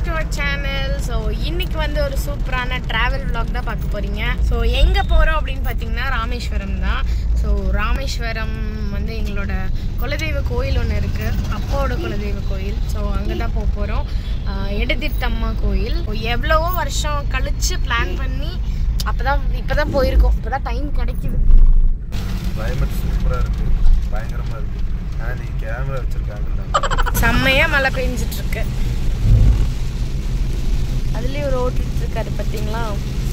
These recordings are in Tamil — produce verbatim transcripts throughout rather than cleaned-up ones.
Back to our channel. So இன்னைக்கு வந்து ஒரு சூப்பரான ட்ராவல் விளாக் தான் பார்க்க போகிறீங்க. ஸோ எங்கே போகிறோம் அப்படின்னு பார்த்தீங்கன்னா ராமேஸ்வரம் தான். ஸோ ராமேஸ்வரம் வந்து எங்களோட குலதெய்வ கோயில் ஒன்று இருக்குது, அப்பாவோட குலதெய்வ கோயில். ஸோ அங்கே தான் போக போகிறோம். எடதித்தம்மா கோயில். எவ்வளவோ வருஷம் கழித்து பிளான் பண்ணி அப்போ தான் இப்போ தான் போயிருக்கோம். இப்போ தான் டைம் கிடைக்குது. கிளைமேட் சூப்பராக இருக்குது, பயங்கரமாக இருக்குது. ஆனால் நீங்கள் கேமரா வச்சுருக்காங்க, செம்மையாக மழை பெஞ்சிட்ருக்கு. அதுலேயும் ஒரு ஓட்டிட்டு இருக்காரு பார்த்தீங்களா.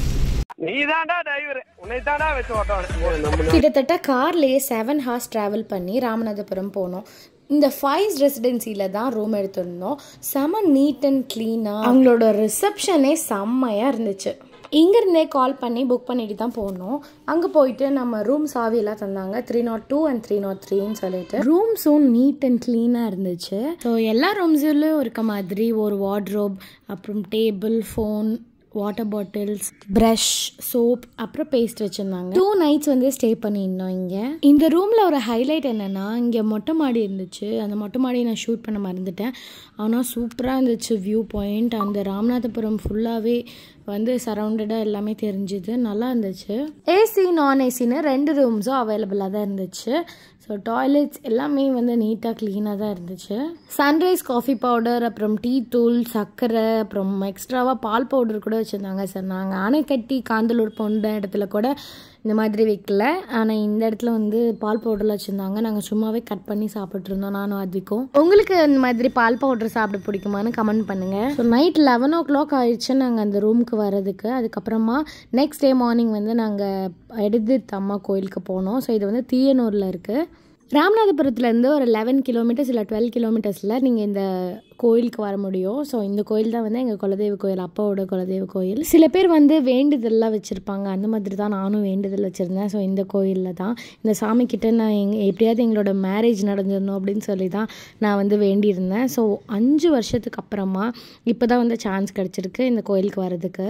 கிட்டத்தட்ட கார்லேயே செவன் ஹார்ஸ் ட்ராவல் பண்ணி ராமநாதபுரம் போனோம். இந்த ஃபைவ் ரெசிடென்சியில் தான் ரூம் எடுத்திருந்தோம். செம நீட் அண்ட் க்ளீனாக, அவங்களோட ரிசப்ஷனே செம்மையாக இருந்துச்சு. இங்கேருந்தே கால் பண்ணி புக் பண்ணிட்டு தான் போனோம். அங்கே போயிட்டு நம்ம ரூம் சாவியெல்லாம் தந்தாங்க, three nought two and three nought த்ரீன்னு சொல்லிட்டு. ரூம்ஸும் நீட் அண்ட் க்ளீனாக இருந்துச்சு. ஸோ எல்லா ரூம்ஸ்லையும் இருக்க மாதிரி ஒரு வார்ட்ரோப், அப்புறம் table, phone, water bottles, brush, soap, அப்புறம் பேஸ்ட் வச்சுருந்தாங்க. டூ நைட்ஸ் வந்து ஸ்டே பண்ணியிருந்தோம் இங்கே. இந்த ரூமில் ஒரு ஹைலைட் என்னென்னா, இங்கே மொட்டை மாடி இருந்துச்சு. அந்த மொட்டை மாடியை நான் ஷூட் பண்ண மறந்துட்டேன். ஆனால் சூப்பராக இருந்துச்சு வியூ பாயிண்ட். அந்த ராமநாதபுரம் ஃபுல்லாகவே வந்து சரௌண்டடாக எல்லாமே தெரிஞ்சுது, நல்லா இருந்துச்சு. ஏசி நான் ஏசின்னு ரெண்டு ரூம்ஸும் அவைலபிளாக தான் இருந்துச்சு. ஸோ டாய்லெட்ஸ் எல்லாமே வந்து நீட்டாக க்ளீனாக தான் இருந்துச்சு. சன்ரைஸ் காஃபி பவுடர், அப்புறம் டீ தூள், சர்க்கரை, அப்புறம் எக்ஸ்ட்ராவாக பால் பவுடர் கூட வச்சுருந்தாங்க. சார் நாங்கள் அணைக்கட்டி காந்தலூர் போன்ற இடத்துல கூட இந்த மாதிரி வைக்கல, ஆனால் இந்த இடத்துல வந்து பால் பவுடரில் வச்சுருந்தாங்க. நாங்கள் சும்மாவே கட் பண்ணி சாப்பிட்ருந்தோம், நானும் அதிகம். உங்களுக்கு இந்த மாதிரி பால் பவுடர் சாப்பிட பிடிக்குமான்னு கமெண்ட் பண்ணுங்கள். So night eleven o'clock ஆயிடுச்சு நாங்கள் அந்த ரூமுக்கு வர்றதுக்கு. அதுக்கப்புறமா நெக்ஸ்ட் டே மார்னிங் வந்து நாங்கள் எடதித்தம்மா கோயிலுக்கு போனோம். ஸோ இது வந்து தீயனூரில் இருக்குது. ராமநாதபுரத்துலேருந்து ஒரு லெவன் கிலோமீட்டர்ஸ் இல்லை டுவெல் கிலோமீட்டர்ஸில் நீங்கள் இந்த கோயிலுக்கு வர முடியும். ஸோ இந்த கோயில் தான் வந்து எங்கள் குலதெய்வ கோயில், அப்பாவோட குலதெய்வ கோயில். சில பேர் வந்து வேண்டுதல்லாம் வச்சுருப்பாங்க, அந்த மாதிரி தான் நானும் வேண்டுதல் வச்சுருந்தேன். ஸோ இந்த கோயிலில் தான் இந்த சாமிக்கிட்ட நான் எங் எப்படியாவது எங்களோட மேரேஜ் நடந்துடணும் அப்படின்னு சொல்லி தான் நான் வந்து வேண்டியிருந்தேன். ஸோ அஞ்சு வருஷத்துக்கு அப்புறமா இப்போ தான் வந்து சான்ஸ் கிடச்சிருக்கு இந்த கோயிலுக்கு வர்றதுக்கு.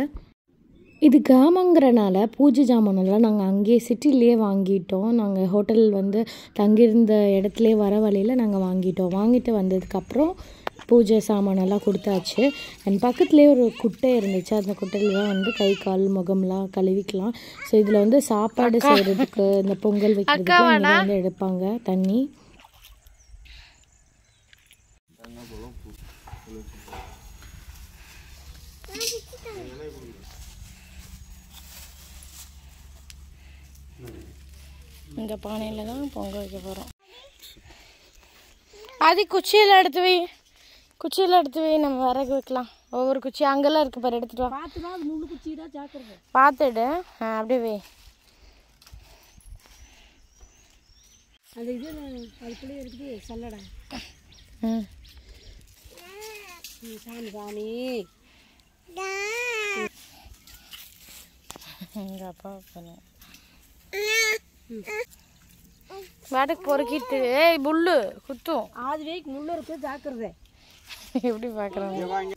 இது கிராமங்கிறனால பூஜை ஜாமானெல்லாம் நாங்கள் அங்கேயே சிட்டிலேயே வாங்கிட்டோம். நாங்கள் ஹோட்டல் வந்து தங்கியிருந்த இடத்துலே வர வழியில் நாங்கள் வாங்கிட்டோம். வாங்கிட்டு வந்ததுக்கப்புறம் பூஜை சாமானெல்லாம் கொடுத்தாச்சு. அண்ட் பக்கத்துலேயே ஒரு குட்டை இருந்துச்சு, அந்த குட்டையில் தான் வந்து கை கால் முகம்லாம் கழுவிக்கலாம். ஸோ இதில் வந்து சாப்பாடு செய்கிறதுக்கு, இந்த பொங்கல் வைக்கிறதுக்கு வந்து எடுப்பாங்க தண்ணி. இந்த பானையில் தான் பொங்கல் வைக்க போகிறோம். அது குச்சியில் எடுத்து வை, குச்சியில் எடுத்து வை, நம்ம விறகு வைக்கலாம். ஒவ்வொரு குச்சி அங்கெல்லாம் இருக்குது பாரு, எடுத்துட்டு வா. பார்த்துடு, ஆ அப்படியே வை. அது இது அதுக்குள்ளே இருக்குது சல்லடை. ம் சாமி சாமி எங்கள் அப்பா பண்ண வாடகை பொறுக்கிட்டு ஏய் புல்லு குத்தும். ஆறு வேக்கு முள்ள இருக்கு, ஜாக்கிரதை. எப்படி பார்க்குறாங்க.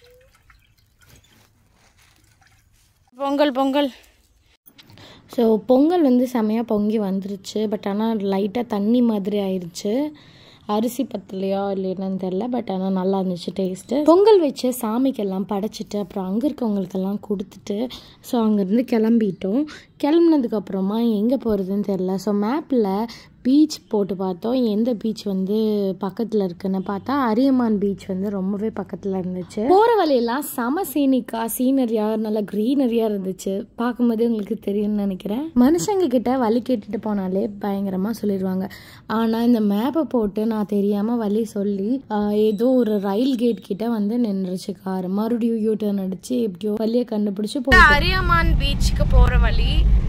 பொங்கல் பொங்கல். ஸோ பொங்கல் வந்து செமையாக பொங்கி வந்துருச்சு. பட் ஆனால் லைட்டாக தண்ணி மாதிரி ஆயிடுச்சு. அரிசி பத்தலையா இல்லை என்னன்னு தெரில, பட் ஆனால் நல்லா இருந்துச்சு டேஸ்ட்டு. பொங்கல் வச்சு சாமிக்கெல்லாம் படைச்சிட்டு அப்புறம் அங்கே இருக்கவங்களுக்கெல்லாம் கொடுத்துட்டு ஸோ அங்கேருந்து கிளம்பிட்டோம். கிளம்புனதுக்கப்புறமா எங்கே போகிறதுன்னு தெரில. ஸோ மேப்பில் பீச் போட்டு பார்த்தோம், எந்த பீச் வந்து பக்கத்தில் இருக்குன்னு பார்த்தா அரியமான் பீச் வந்து ரொம்பவே பக்கத்தில் இருந்துச்சு. போகிற வழியெல்லாம் செம சீனிக்காக சீனரியாக நல்லா க்ரீனரியாக இருந்துச்சு. பார்க்கும்போதே உங்களுக்கு தெரியும்னு நினைக்கிறேன். மனுஷங்க கிட்ட வழி கேட்டுட்டு போனாலே பயங்கரமாக சொல்லிடுவாங்க. ஆனால் இந்த மேப்பை போட்டு நான் தெரியாமல் வழி சொல்லி ஏதோ ஒரு ரயில் கேட் கிட்ட வந்து நின்றுச்சு கார். மறுபடியும் யூ டர்ன் அடிச்சு எப்படியோ வழியை கண்டுபிடிச்சு போ. அரியமான் பீச்சுக்கு போகிற வழி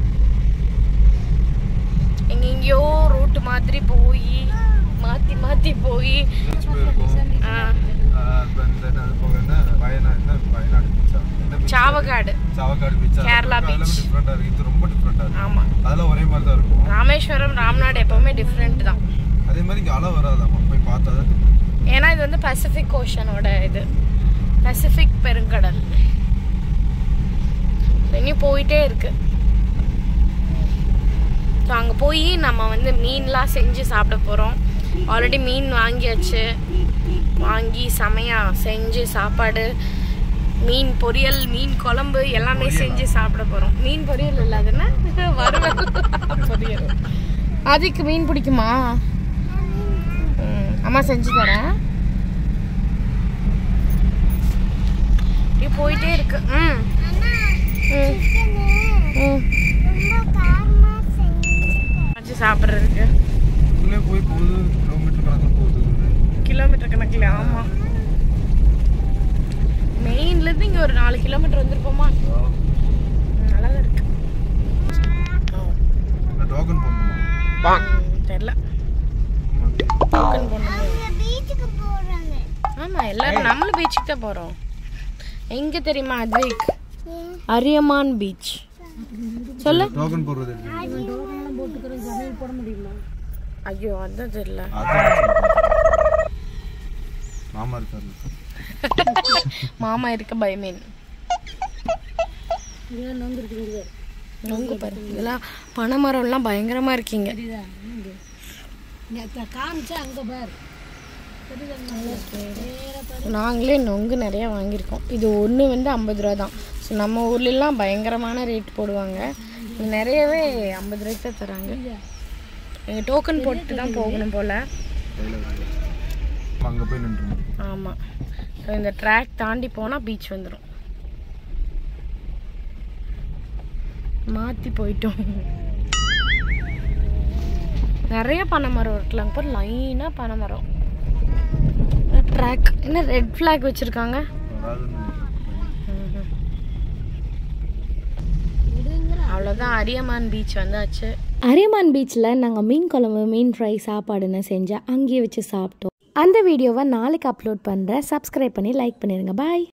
எங்கெங்கயோ ரூட் மாதிரி போய் மாற்றி மாற்றி போய் சாவகாடு கேரளா பீச். ஆமாம், அதெல்லாம் ஒரே மாதிரி தான் இருக்கும். ராமேஸ்வரம் ராம்நாடு எப்பவுமே டிஃப்ரெண்ட் தான். அதே மாதிரி இங்கே அலை வராதாமா, போய் பார்த்தா தான். ஏன்னா இது வந்து பசிபிக் ஓஷனோட இது, பசிபிக் பெருங்கடல். இனி போயிட்டே இருக்கு. ஸோ அங்கே போய் நம்ம வந்து மீன்லாம் செஞ்சு சாப்பிட போகிறோம். ஆல்ரெடி மீன் வாங்கியாச்சு. வாங்கி செமையாக செஞ்சு சாப்பாடு மீன் பொரியல் மீன் குழம்பு எல்லாமே செஞ்சு சாப்பிட போகிறோம். மீன் பொரியல் இல்லாதுன்னா வறுவல் பொரியல். அதுக்கு மீன் பிடிக்குமா? அம்மா செஞ்சு தரேன். போயிட்டே இருக்கு. ம் வச்சு சாப்பிட்றதுக்கு போய் போகுது கிலோமீட்டர் கணக்கில் போகுது. கிலோமீட்டர் கணக்கில். ஆமாம், மெயின்லேருந்து இங்கே ஒரு நாலு கிலோமீட்டர் வந்துருப்போமா. நல்லா தான் இருக்கு. டோக்கன் போடணுமா? தெரியல. டோக்கன் போடணும். ஆமாம், எல்லாரும் நம்மளும் பீச்சுக்கு தான் போகிறோம். எங்கே தெரியுமா அத்வைக்? அரியமான் பீச். சொல்ல டோக்கன் போடுறது போட முடியுமா? ஐயோ அதான் தெரியல. மாமா இருக்காரு. மாமா இருக்க பயமேன். இதெல்லாம் நொங்கு இருக்குது. நொங்கு பாரு. இதெல்லாம் பனைமரம்லாம் பயங்கரமாக இருக்கீங்க. காமிச்சா அங்கே பாரு. நாங்களே நொங்கு நிறையா வாங்கியிருக்கோம். இது ஒன்று வந்து ஐம்பது ரூபா தான். ஸோ நம்ம ஊர்லெலாம் பயங்கரமான ரேட் போடுவாங்க. இது நிறையவே ஐம்பது ரூபாய்க்கு தான் தராங்க. எங்கள் டோக்கன் போட்டு தான் போகணும் போல். அங்கே போய் நின்று. ஆமாம், இந்த ட்ராக் தாண்டி போனால் பீச் வந்துடும். மாற்றி போயிட்டோம். நிறைய பனைமரம் இருக்குல்ல அங்கே போய் லைனாக பனைமரம். ட்ராக் என்ன ரெட் ஃப்ளாக் வச்சுருக்காங்க. அவ்வளோதான், அரியமான் பீச் வந்தாச்சு. அரியமான் பீச்சில் நாங்கள் மீன் குழம்பு மீன் ஃப்ரை சாப்பாடுன்னு செஞ்சு அங்கேயே வச்சு சாப்பிட்டோம். அந்த வீடியோவை நாளைக்கு அப்லோட் பண்ணுறேன். சப்ஸ்கிரைப் பண்ணி லைக் பண்ணிடுங்க. பாய்.